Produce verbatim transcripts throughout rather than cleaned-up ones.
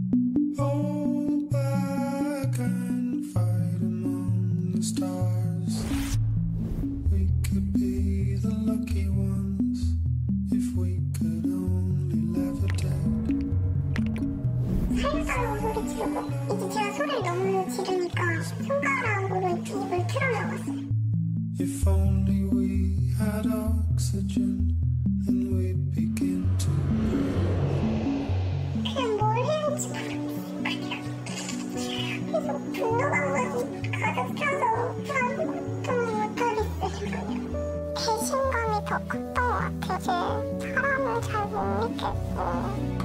Hold back and fight among the stars. We could be the lucky ones if we could only levitate. 살살로 소리 지르고 이제 제가 소리를 너무 지르니까 손가락으로 입을 틀어막았어요. If only we had oxygen, then we'd begin to breathe. 그냥 뭘 해야 할지 모르겠어요. 계속 분노감만 가득 차서 아무것도 못하겠어요. 배신감이 더 컸던 것 같아요. 제 사람을 잘 못 믿겠고.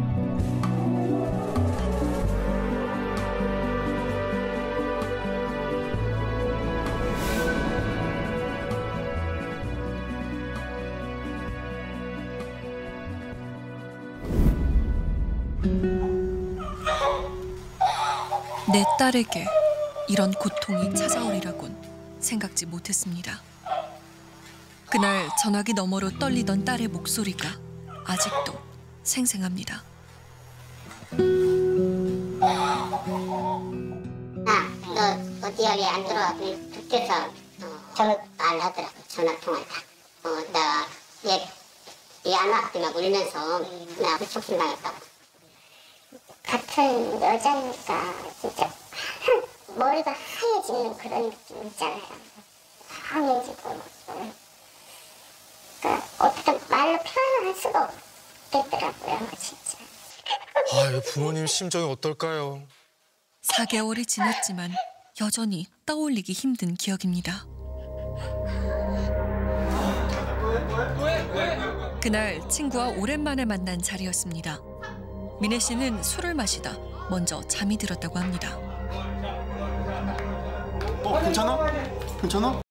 내 딸에게 이런 고통이 찾아오리라곤 생각지 못했습니다. 그날 전화기 너머로 떨리던 딸의 목소리가 아직도 생생합니다. 아, 너 어디 여기 안 들어와? 그때서 어, 전화 안 하더라고. 전화 통화를 다. 어, 나 얘 얘 안 왔더니 울면서 나 후촉신 당했다고. 같은 여자니까 진짜 머리가 하얘지는 그런 느낌 있잖아요. 황해지고. 그러니까 어떻게 말로 표현할 수가 없겠더라고요, 진짜. 아, 부모님 심정이 어떨까요? 사 개월이 지났지만 여전히 떠올리기 힘든 기억입니다. 그날 친구와 오랜만에 만난 자리였습니다. 미애 씨는 술을 마시다 먼저 잠이 들었다고 합니다. 어, 괜찮아? 괜찮아?